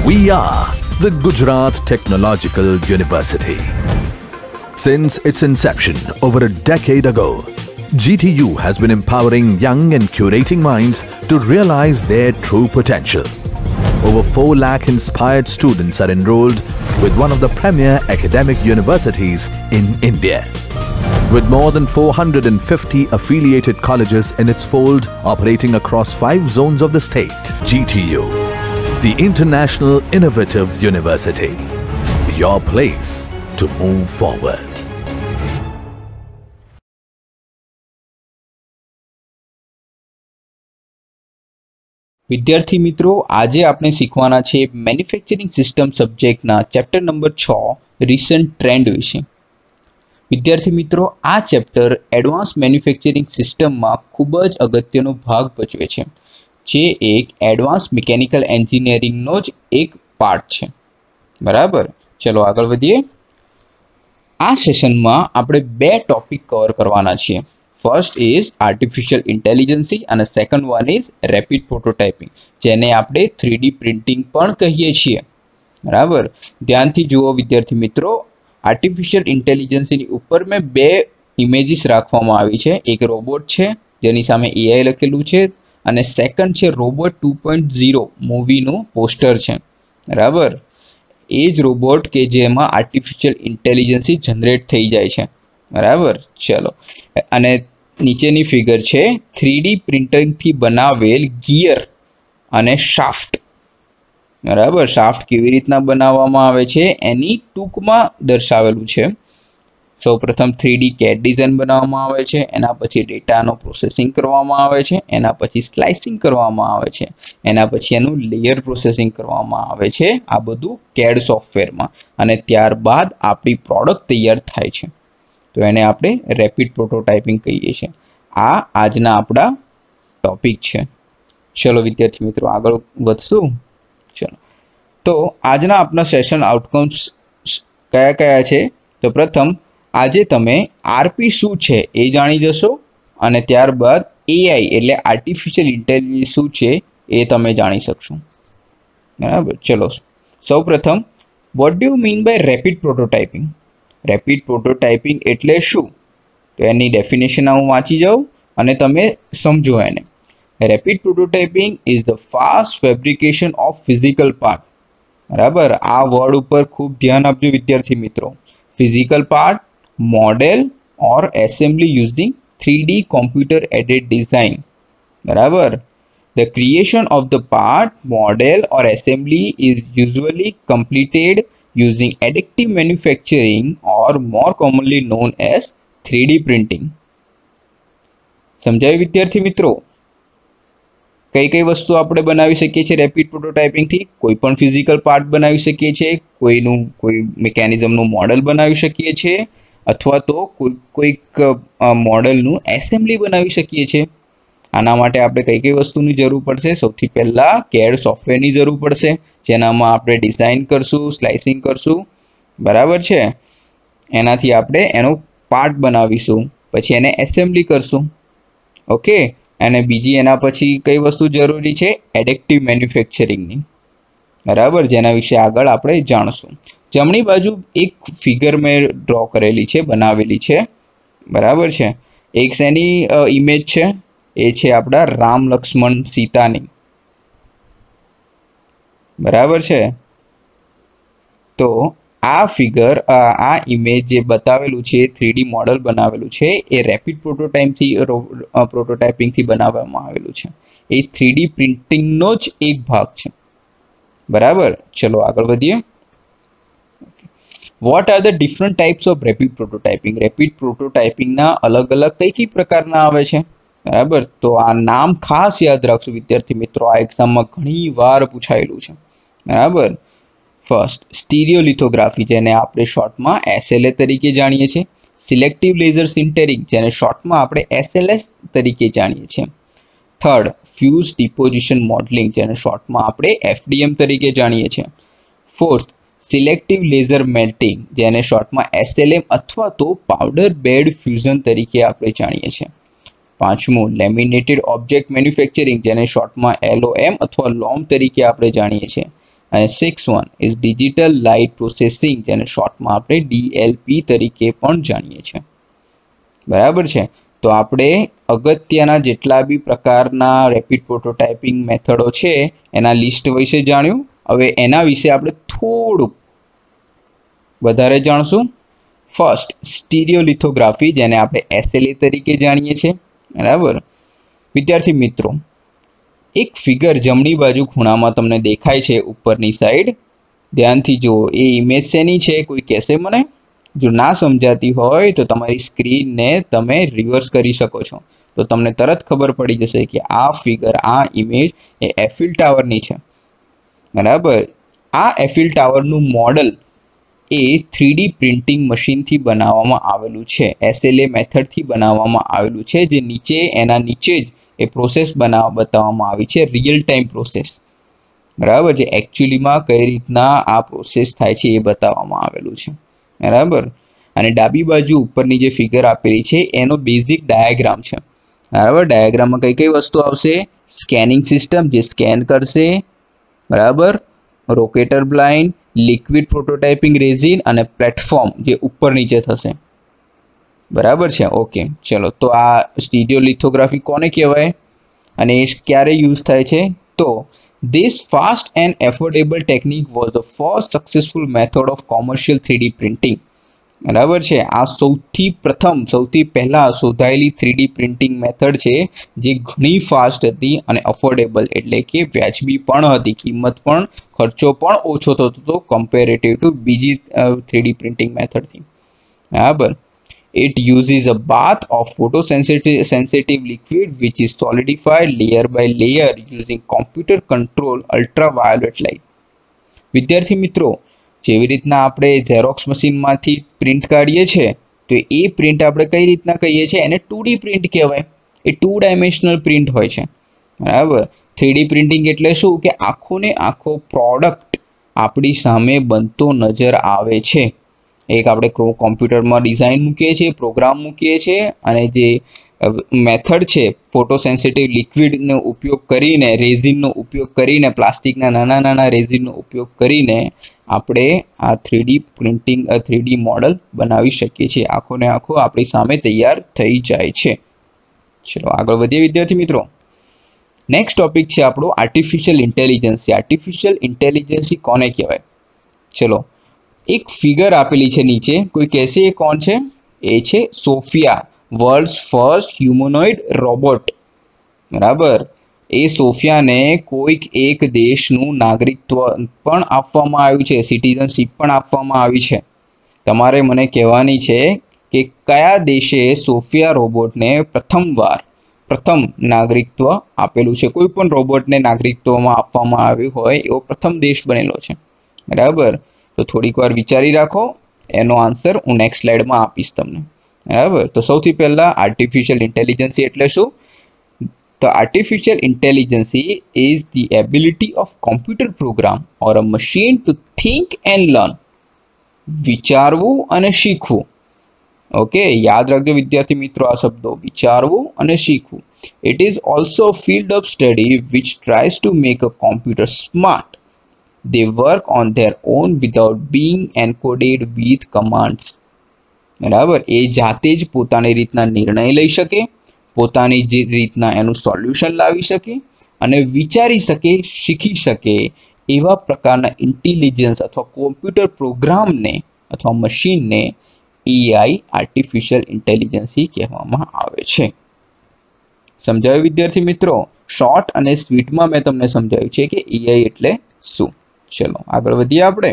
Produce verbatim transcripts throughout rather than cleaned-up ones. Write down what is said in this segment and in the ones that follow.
We are the Gujarat Technological University. Since its inception over a decade ago, G T U has been empowering young and curating minds to realize their true potential. Over four lakh inspired students are enrolled with one of the premier academic universities in India. With more than four hundred fifty affiliated colleges in its fold operating across five zones of the state, G T U, the International Innovative University, your place to move forward. વિદ્યાર્થી મિત્રો, આજે આપણે શીખવાના છે manufacturing system સબ્જેક્ટના chapter number છ recent trend વિશે. વિદ્યાર્થી મિત્રો, આ ચેપ્ટર એડવાન્સ મેન્યુફેક્ચરિંગ સિસ્ટમમાં ખૂબ જ અગત્યનો ભાગ ભજવે છે, જે એક એડવાન્સ મિકેનિકલ એન્જિનિયરિંગનો જ એક પાર્ટ છે. બરાબર, ચલો આગળ વધીએ. આ સેશનમાં આપણે બે ટોપિક કવર કરવાના છીએ. ફર્સ્ટ ઇઝ આર્ટિફિશિયલ ઇન્ટેલિજન્સી અને second one is rapid prototyping, જેને આપણે થ્રી ડી પ્રિન્ટિંગ પણ કહીએ છીએ. બરાબર, ધ્યાનથી જુઓ વિદ્યાર્થી મિત્રો. આર્ટિફિશિયલ ઇન્ટેલિજન્સની ઉપર મેં બે ઇમેજીસ રાખવામાં આવી છે. એક રોબોટ છે જેની સામે એઆઈ લખેલું છે, અને સેકન્ડ છે રોબોટ ટુ પોઈન્ટ ઝીરો મૂવીનું પોસ્ટર છે. બરાબર, એ જ રોબોટ કે જેમાં આર્ટિફિશિયલ ઇન્ટેલિજન્સી જનરેટ થઈ જાય છે. બરાબર, ચલો. અને નીચેની ફિગર છે થ્રી ડી પ્રિન્ટિંગથી બનાવેલ ગિયર અને શાફ્ટ. બરાબર, શાફ્ટ કેવી રીતના બનાવવામાં આવે છે એની ટૂંકમાં દર્શાવેલું છે. સૌપ્રથમ થ્રી ડી કેટ ડિઝાઇન બનાવવામાં આવે છે, એના પછી ડેટાનો પ્રોસેસિંગ કરવામાં આવે છે, એના પછી સ્લાઇસિંગ કરવામાં આવે છે, એના પછી એનું લેયર પ્રોસેસિંગ કરવામાં આવે છે, આ બધું કેડ સોફ્ટવેરમાં, અને ત્યારબાદ આપણી પ્રોડક્ટ તૈયાર થાય છે. તો એને આપણે રેપિડ પ્રોટોટાઇપિંગ કહીએ છીએ. આ આજના આપણા ટોપિક છે. ચલો વિદ્યાર્થી મિત્રો, આગળ વધશું. ચલો, તો આજના આપણા સેશન આઉટકમ્સ કયા કયા છે? તો પ્રથમ, આજે તમે આરપી શું છે એ જાણી જશો, અને ત્યારબાદ એઆઈ એટલે આર્ટિફિશિયલ ઇન્ટેલિજન્સ શું છે એ તમે જાણી શકશો. બરાબર, ચલો. સૌ પ્રથમ, what do you mean by rapid prototyping? Rapid prototyping એટલે શું? તો એની ડેફિનેશન હું વાંચી જાઉં અને તમે સમજો એને. Rapid prototyping is the fast fabrication of physical part. બરાબર, આ વર્ડ ઉપર ખૂબ ધ્યાન આપજો વિદ્યાર્થી મિત્રો. Physical part, model or assembly using three D computer aided design. બરાબર, the creation of the part, model or assembly is usually completed using additive manufacturing or more commonly known as three D printing. સમજાયું વિદ્યાર્થી મિત્રો? કઈ કઈ વસ્તુ આપણે બનાવી શકીએ છીએ રેપિડ પ્રોટોટાઇપિંગ થી? કોઈ પણ ફિઝિકલ પાર્ટ બનાવી શકીએ છીએ, કોઈનું કોઈ મિકેનિઝમનું મોડેલ બનાવી શકીએ છીએ, અથવા તો કોઈ કોઈક મોડેલનું એસેમ્બલી બનાવી શકીએ છીએ. આના માટે આપણે કઈ કઈ વસ્તુની જરૂર પડશે? સૌથી પહેલા કેડ સોફ્ટવેરની જરૂર પડશે, જેનામાં આપણે ડિઝાઇન કરશું, સ્લાઇસિંગ કરશું. બરાબર છે, એનાથી આપણે એનો પાર્ટ બનાવીશું, પછી એને એસેમ્બલી કરશું. ઓકે, અને બીજી એના પછી કઈ વસ્તુ જરૂરી છે? એડિટિવ મેન્યુફેક્ચરિંગની. બરાબર, જેના વિશે આગળ આપણે જાણશું. જમણી બાજુ એક ફિગર મેં ડ્રો કરેલી છે, બનાવેલી છે. બરાબર છે, એક શેની ઇમેજ છે? એ છે આપણા રામ લક્ષ્મણ સીતાની. બરાબર છે, તો આ ફિગર આ ઇમેજ જે બતાવેલું છે, થ્રી ડી મોડેલ બનાવેલું છે, એ રેપિડ પ્રોટોટાઇપથી પ્રોટોટાઇપિંગથી બનાવવામાં આવેલું છે. એ થ્રી ડી પ્રિન્ટિંગનો જ એક ભાગ છે. બરાબર, ચલો આગળ વધીએ. What are the different types of rapid prototyping? Rapid પ્રોટોટાઇપિંગના અલગ અલગ કઈ કઈ પ્રકારના આવે છે? બરાબર, તો આ નામ ખાસ યાદ રાખજો વિદ્યાર્થી મિત્રો, આ એક્ઝામમાં ઘણી વાર પૂછાયેલું છે. બરાબર, ફર્સ્ટ સ્ટીરિયોલિથોગ્રાફી, જેને આપણે શોર્ટમાં એસએલએ તરીકે જાણીએ છીએ. સિલેક્ટિવ લેઝર સિન્ટરિંગ, જેને શોર્ટમાં આપણે એસએલએસ તરીકે જાણીએ છીએ. થર્ડ, ફ્યુઝ ડિપોઝિશન મોડલિંગ, જેને શોર્ટમાં આપણે એફડીએમ તરીકે જાણીએ છીએ. ફોર્થ, સિલેક્ટિવ લેઝર મેલ્ટિંગ, જેને શોર્ટમાં એસએલએમ અથવા તો પાવડર બેડ ફ્યુઝન તરીકે આપણે જાણીએ છીએ. પાંચમું, લેમિનેટેડ ઓબ્જેક્ટ મેન્યુફેક્ચરિંગ, જેને શોર્ટમાં એલઓએમ અથવા લોમ તરીકે આપણે જાણીએ છીએ. અને six one is digital light processing, જેને શોર્ટમાં આપણે ડીએલપી તરીકે પણ જાણીએ છીએ. બરાબર છે. તો આપણે અગત્યના જેટલા બી પ્રકારના રેપિડ પ્રોટોટાઇપિંગ મેથડો છે એના લિસ્ટ વિશે જાણ્યું. હવે એના વિશે આપણે થોડુંક વધારે જાણશું. ફર્સ્ટ, સ્ટીરિયોલિથોગ્રાફી, જેને આપણે એસએલએ તરીકે જાણીએ છીએ. બરાબર. વિદ્યાર્થી મિત્રો, એક ફિગર જમણી બાજુ ખૂણામાં તમને દેખાય છે ઉપરની સાઈડ, ધ્યાનથી જુઓ. એ ઇમેજ શેની છે કોઈ કહેશે મને? જો ના સમજાતી હોય તો તમારી સ્ક્રીનને તમે રિવર્સ કરી શકો છો, તો તમને તરત ખબર પડી જશે કે આ ફિગર, આ ઇમેજ એ એફિલ ટાવરની છે. બરાબર. આ એફિલ ટાવરનું મોડલ એ થ્રી ડી પ્રિન્ટિંગ મશીનથી બનાવવામાં આવેલું છે, એસએલએ મેથડથી બનાવવામાં આવેલું છે, જે નીચે એના નીચે જ એ પ્રોસેસ બનાવ બતાવવામાં આવી છે, રિયલ ટાઈમ પ્રોસેસ. બરાબર. જે એકચ્યુઅલીમાં કઈ રીતના આ પ્રોસેસ થાય છે એ બતાવવામાં આવેલું છે. બરાબર. અને ડાબી બાજુ ઉપરની જે ફિગર આપેલી છે એનો બેઝિક ડાયાગ્રામ છે. બરાબર. ડાયાગ્રામમાં કઈ કઈ વસ્તુ આવશે? સ્કેનિંગ સિસ્ટમ જે સ્કેન કરશે. બરાબર. Recoater blade, liquid prototyping resin અને પ્લેટફોર્મ જે ઉપર નીચે થશે. બરાબર છે. ઓકે, ચલો. તો આ સ્ટીરિયોલિથોગ્રાફી કોને કહેવાય અને એ ક્યારે યુઝ થાય છે? તો this fast and affordable technique was the first successful method of commercial three D printing. બરાબર છે. આ સૌથી પ્રથમ સૌથી પહેલા શોધાયેલી થ્રી ડી પ્રિન્ટિંગ મેથડ છે, જે ઘણી ફાસ્ટ હતી અને અફોર્ડેબલ એટલે કે વ્યાજબી પણ હતી. કિંમત પણ, ખર્ચો પણ ઓછો થતો હતો કમ્પેરેટિવ ટુ બીજી થ્રી ડી પ્રિન્ટિંગ મેથડથી. બરાબર. It uses a bath of photosensitive sensitive liquid which is solidified layer by layer using computer control ultraviolet light. વિદ્યાર્થી મિત્રો, જેવી રીતના આપણે ઝેરોક્સ મશીનમાંથી પ્રિન્ટ કાઢીએ છીએ, તો એ પ્રિન્ટ આપણે કઈ રીતના કહીએ છીએ? એને ટુ ડી પ્રિન્ટ કહેવાય. એ ટુ ડાયમેન્શનલ પ્રિન્ટ હોય છે. બરાબર. થ્રી ડી પ્રિન્ટિંગ એટલે શું? કે આખો ને આખો પ્રોડક્ટ આપણી સામે બનતો નજર આવે છે. એક આપણે કોમ્પ્યુટરમાં ડિઝાઇન મૂકીએ છીએ, પ્રોગ્રામ મૂકીએ છીએ, અને જે મેથડ છે ફોટોસેન્સિટિવ લિક્વિડનો ઉપયોગ કરીને, રેઝિનનો ઉપયોગ કરીને, પ્લાસ્ટિકના નાના નાના રેઝિનનો ઉપયોગ કરીને આપણે આ three D printing three D model બનાવી શકીએ છીએ. આખો ને આખો આપણી સામે તૈયાર થઈ જાય છે. ચલો આગળ વધીએ વિદ્યાર્થી મિત્રો. નેક્સ્ટ ટોપિક છે આપણો આર્ટિફિશિયલ ઇન્ટેલિજન્સી. આર્ટિફિશિયલ ઇન્ટેલિજન્સી કોને કહેવાય? ચલો, એક ફિગર આપેલી છે નીચે, કોઈ કહેશે એ કોણ છે? એ છે Sophia, world's first humanoid robot. બરાબર. એ સોફિયાને કોઈક એક દેશનું નાગરિકત્વ પણ આપવામાં આવ્યું છે, સિટીઝનશીપ પણ આપવામાં આવી છે. તમારે મને કહેવાની છે કે કયા દેશે સોફિયા રોબોટને પ્રથમવાર પ્રથમ નાગરિકત્વ આપેલું છે? કોઈ પણ રોબોટને નાગરિકત્વમાં આપવામાં આવ્યું હોય એવો પ્રથમ દેશ બનેલો છે. બરાબર. તો થોડીક વાર વિચારી રાખો, એનો આન્સર હું નેક્સ્ટ સ્લાઇડમાં આપીશ તમને. બરાબર. તો સૌથી પહેલા આર્ટિફિશિયલ ઇન્ટેલિજન્સી એટલે શું? તો artificial intelligence is the ability of computer program or a machine to think and learn. વિચારવું અને શીખવું. ઓકે, યાદ રાખજો વિદ્યાર્થી મિત્રો આ શબ્દો, વિચારવું અને શીખવું. It is also field of study which tries to make a computer smart. They work on their own without being encoded with commands. બરાબર. એ જાતે જ પોતાની રીતના નિર્ણય લઈ શકે, પોતાની જ રીતના એનું સોલ્યુશન લાવી શકે અને વિચારી શકે, શીખી શકે એવા પ્રકારના ઇન્ટેલિજન્સ અથવા કોમ્પ્યુટર પ્રોગ્રામને અથવા મશીનને એઆઈ આર્ટિફિશિયલ ઇન્ટેલિજન્સી કહેવામાં આવે છે. સમજાયું વિદ્યાર્થી મિત્રો? શોર્ટ અને સ્વીટમાં મેં તમને સમજાવ્યું છે કે એઆઈ એટલે શું. ચલો આગળ વધીએ આપણે.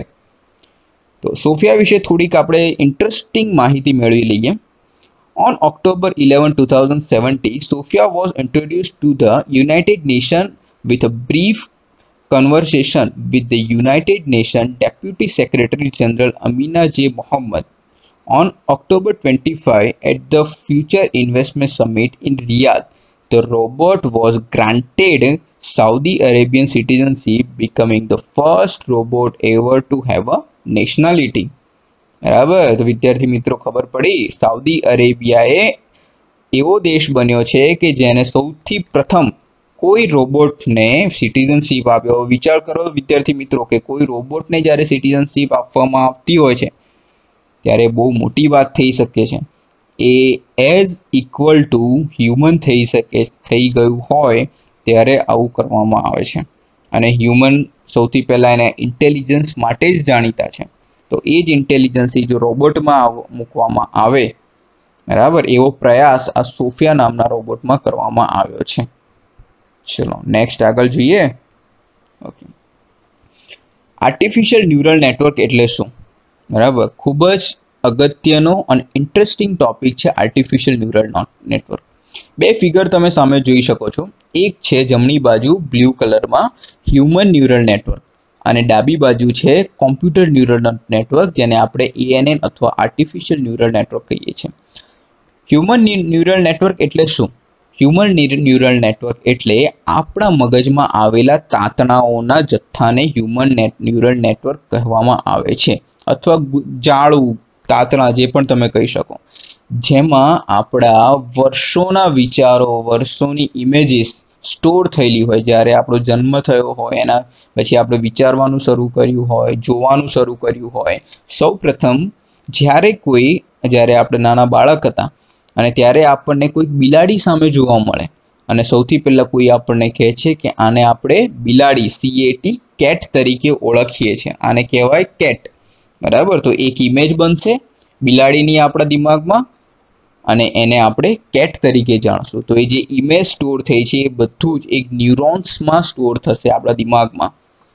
તો સોફિયા વિશે થોડીક આપણે ઇન્ટરેસ્ટિંગ માહિતી મેળવી લઈએ. On October eleventh, twenty seventy, Sophia was introduced to the United Nations with a brief conversation with the United Nations Deputy Secretary General Amina J. Mohammed. On October twenty-fifth, at the Future Investment Summit in Riyadh, the robot was granted Saudi Arabian citizenship, becoming the first robot ever to have a nationality. બરાબર. તો વિદ્યાર્થી મિત્રો ખબર પડી, Saudi અરેબિયાએ એવો દેશ બન્યો છે કે જેને સૌથી પ્રથમ કોઈ રોબોટને સિટીઝનશીપ આપ્યો, વિચાર કરો વિદ્યાર્થી મિત્રો કે કોઈ રોબોટને જ્યારે સિટીઝનશીપ આપવામાં આવતી હોય છે ત્યારે બહુ મોટી વાત થઈ શકે છે. એ એઝ ઇક્વલ ટુ હ્યુમન થઈ શકે થઈ ગયું હોય ત્યારે આવું કરવામાં આવે છે. અને હ્યુમન સૌથી પહેલાં એને ઇન્ટેલિજન્સ માટે જ જાણીતા છે. તો એ જ ઇન્ટેલિજન્સ જો રોબોટમાં મૂકવામાં આવે, બરાબર, એવો પ્રયાસ આ સોફિયા નામના રોબોટમાં કરવામાં આવ્યો છે. ચલો નેક્સ્ટ આગળ જોઈએ. ઓકે, આર્ટિફિશિયલ ન્યુરલ નેટવર્ક એટલે શું? બરાબર, ખૂબ જ અગત્યનો અને ઇન્ટરેસ્ટિંગ ટોપિક છે આર્ટિફિશિયલ ન્યુરલ નેટવર્ક. બે ફિગર તમે સામે જોઈ શકો છો. એક છે જમણી બાજુ બ્લુ કલરમાં હ્યુમન ન્યુરલ નેટવર્ક અને ડાબી બાજુ છે કોમ્પ્યુટર ન્યુરલ નેટવર્ક, જેને આપણે એએનએન અથવા આર્ટિફિશિયલ ન્યુરલ નેટવર્ક કહીએ છીએ. હ્યુમન ન્યુરલ નેટવર્ક એટલે શું? હ્યુમન ન્યુરલ નેટવર્ક એટલે આપણા મગજમાં આવેલા તાતણાઓના જથ્થાને હ્યુમન ન્યુરલ નેટવર્ક કહેવામાં આવે છે, અથવા જાળું તાતણા જે પણ તમે કહી શકો, જેમાં આપણા વર્ષોના વિચારો, વર્ષોની ઇમેજીસ સ્ટોર થયેલી હોય. જ્યારે આપણો જન્મ થયો હોય એના પછી આપણે વિચારવાનું શરૂ કર્યું હોય, જોવાનું શરૂ કર્યું હોય. સૌ પ્રથમ જ્યારે કોઈ જ્યારે આપણે નાના બાળક હતા અને ત્યારે આપણને કોઈ બિલાડી સામે જોવા મળે અને સૌથી પહેલાં કોઈ આપણને કહે છે કે આને આપણે બિલાડી સીએટી કેટ તરીકે ઓળખીએ છીએ, આને કહેવાય કેટ. બરાબર, તો એક ઇમેજ બનશે બિલાડીની આપણા દિમાગમાં અને એને આપણે કેટ તરીકે જાણશું. તો એ જે ઇમેજ સ્ટોર થઈ છે એ બધું જ એક ન્યુરોન્સમાં સ્ટોર થશે આપણા દિમાગમાં.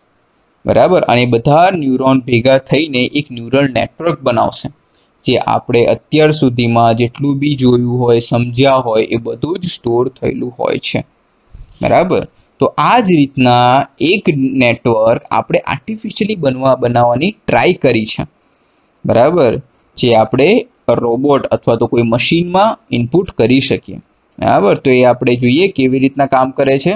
બરાબર, અને બધા ન્યુરોન ભેગા થઈને એક ન્યુરલ નેટવર્ક બનાવશે, જે આપણે અત્યાર સુધીમાં જેટલું બી જોયું હોય, સમજ્યા હોય, એ બધું જ સ્ટોર થયેલું હોય છે. બરાબર, તો આ જ રીતના એક નેટવર્ક આપણે આર્ટિફિશિયલી બનવા બનાવવાની ટ્રાય કરી છે. બરાબર, જે આપણે રોબોટ અથવા તો કોઈ મશીનમાં ઇનપુટ કરી શકીએ. બરાબર, તો એ આપણે જોઈએ કેવી રીતના કામ કરે છે.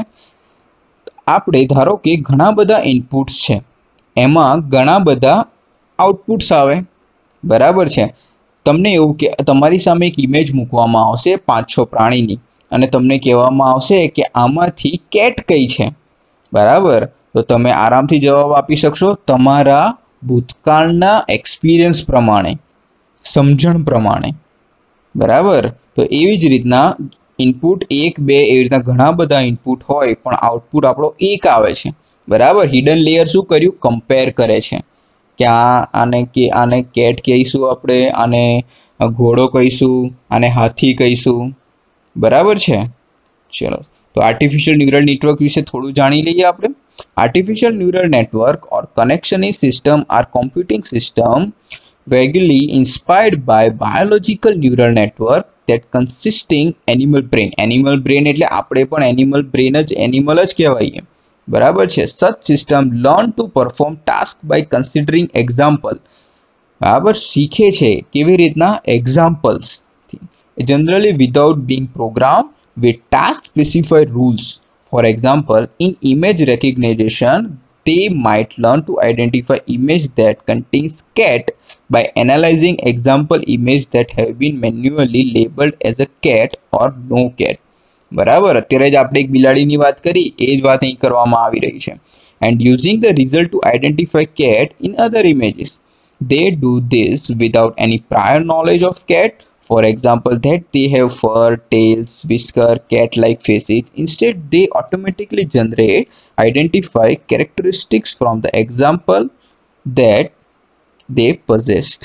આપણે ધારો કે ઘણા બધા ઇનપુટ્સ છે, એમાં ઘણા બધા આઉટપુટ્સ આવે. બરાબર છે, તમને એવું કે તમારી સામે એક ઇમેજ મૂકવામાં આવશે પાંચ છ પ્રાણીની અને તમને કહેવામાં આવશે કે આમાંથી કેટ કઈ છે. બરાબર, તો તમે આરામથી જવાબ આપી શકશો તમારા ભૂતકાળના એક્સપિરિયન્સ પ્રમાણે, સમજણ પ્રમાણે. બરાબર, તો એવી જ રીતના ઇનપુટ એક બે એવી રીતના ઘણા બધા ઇનપુટ હોય પણ આઉટપુટ આપણો એક આવે છે. બરાબર, હિડન લેયર શું કર્યું? કમ્પેર કરે છે કે આ આને કે આને કેટ કહીશું, આપણે આને ઘોડો કહીશું, આને હાથી કહીશું. બરાબર છે. ચલો, તો આર્ટિફિશિયલ ન્યુરલ નેટવર્ક વિશે થોડું જાણી લઈએ આપણે. Artificial neural network or connectionist system are computing system vaguely inspired by biological neural network that consisting animal brain. animal brain એટલે આપણે પણ animal brain જ animal જ કહેવાય. બરાબર છે. such system learn to perform task by considering example. બરાબર, શીખે છે કેવી રીતના? examples, generally without being programmed with task specified rules. For example, in image recognition, they might learn to identify image that contains cat by analyzing example image that have been manually labeled as a cat or no cat. બરાબર, અત્યારે જ આપણે એક બિલાડીની વાત કરી, એ જ વાત અહીં કરવામાં આવી રહી છે. And using the result to identify cat in other images. They do this without any prior knowledge of cat. For example, that they have fur, tails, whisker, cat-like faces. Instead, they automatically generate, identify characteristics from the example that they possessed.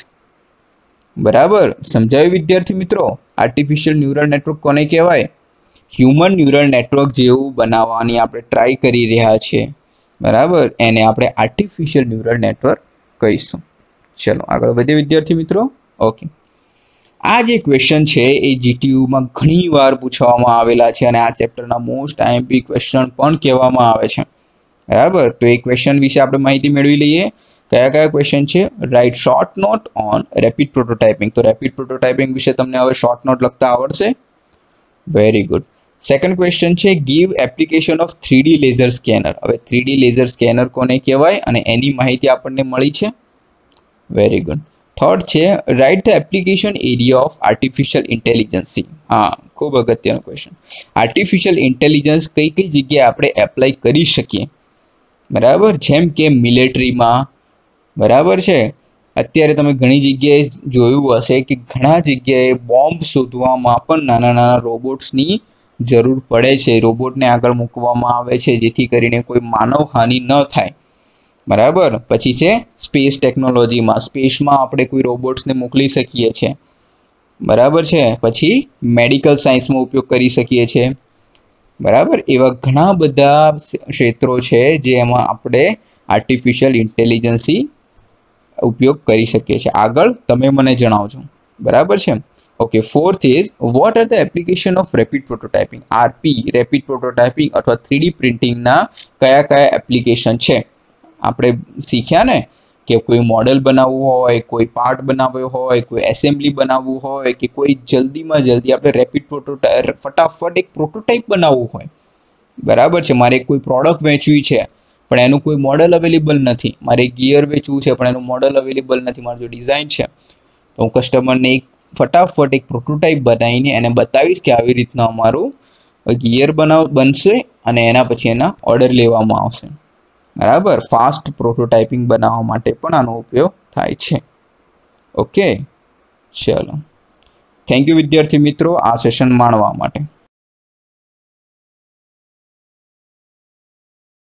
બરાબર, સમજાયું વિદ્યાર્થી મિત્રો? Artificial neural network કોને કહેવાય? Human neural network જેવું બનાવવાની આપણે try કરી રહ્યા છીએ. બરાબર, એને આપણે આર્ટિફિશિયલ ન્યુરલ નેટવર્ક કહીશું. ચલો આગળ વધીએ વિદ્યાર્થી મિત્રો. ઓકે, આ જે ક્વેશ્ચન છે એ જીટીયુમાં ઘણી વાર પૂછવામાં આવેલા છે અને આ ચેપ્ટરના મોસ્ટ આઈએમપી ક્વેશ્ચન પણ કહેવામાં આવે છે. બરાબર, તો એ ક્વેશ્ચન વિશે આપણે માહિતી મેળવી લઈએ. કયા કયા ક્વેશ્ચન છે? Write short note on rapid prototyping. તો રેપિડ પ્રોટોટાઇપિંગ વિશે તમને હવે શોર્ટ નોટ લખતા આવડશે. Very good. સેકન્ડ ક્વેશ્ચન છે give application of three D laser scanner. હવે થ્રીડી લેઝર સ્કેનર કોને કહેવાય અને એની માહિતી આપણને મળી છે. Very good. થર્ડ છે write the application area of artificial intelligence. હા, ખૂબ અગત્યનો ક્વેશ્ચન. આર્ટિફિશિયલ ઇન્ટેલિજન્સ કઈ કઈ જગ્યાએ આપણે એપ્લાય કરી શકીએ, બરાબર? જેમ કે મિલિટરીમાં, બરાબર છે. અત્યારે તમે ઘણી જગ્યાએ જોયું હશે કે ઘણા જગ્યાએ બોમ્બ શોધવામાં પણ નાના નાના રોબોટ્સની જરૂર પડે છે. રોબોટને આગળ મૂકવામાં આવે છે જેથી કરીને કોઈ માનવ હાનિ ન થાય, બરાબર. પછી છે સ્પેસ ટેકનોલોજીમાં, સ્પેસમાં આપણે કોઈ રોબોટ્સને મોકલી શકીએ છીએ, બરાબર છે. પછી મેડિકલ સાયન્સમાં ઉપયોગ કરી શકીએ છીએ, બરાબર. એવા ઘણા બધા ક્ષેત્રો છે જેમાં આપણે આર્ટિફિશિયલ ઇન્ટેલિજન્સી ઉપયોગ કરી શકીએ છીએ. આગળ તમે મને જણાવજો, બરાબર છે. Okay, fourth is what are the application of rapid prototyping? RP, rapid prototyping અથવા થ્રીડી પ્રિન્ટિંગના કયા કયા એપ્લિકેશન છે આપણે શીખ્યા ને, કે કોઈ મોડેલ બનાવવું હોય, કોઈ પાર્ટ બનાવવો હોય, કોઈ એસેમ્બલી બનાવવું હોય, કે કોઈ જલ્દીમાં જલ્દી આપણે રેપિડ પ્રોટોટાઇપ ફટાફટ એક પ્રોટોટાઇપ બનાવવું હોય, બરાબર છે. મારે કોઈ પ્રોડક્ટ વેચવી છે પણ એનું કોઈ મોડેલ અવેલેબલ નથી, મારે ગિયર વેચવું છે પણ એનું મોડેલ અવેલેબલ નથી, મારી જો ડિઝાઇન છે તો હું કસ્ટમરને એક ફટાફટ એક પ્રોટોટાઇપ બનાવીને એને બતાવીશ કે આવી રીતના અમારું ગિયર બનાવ બનશે અને એના પછી એના ઓર્ડર લેવામાં આવશે, બરાબર. ફાસ્ટ પ્રોટોટાઇપિંગ બનાવવા માટે પણ આનો ઉપયોગ થાય છે. ઓકે, ચલો, થેન્ક યુ વિદ્યાર્થી મિત્રો આ સેશન માણવા માટે.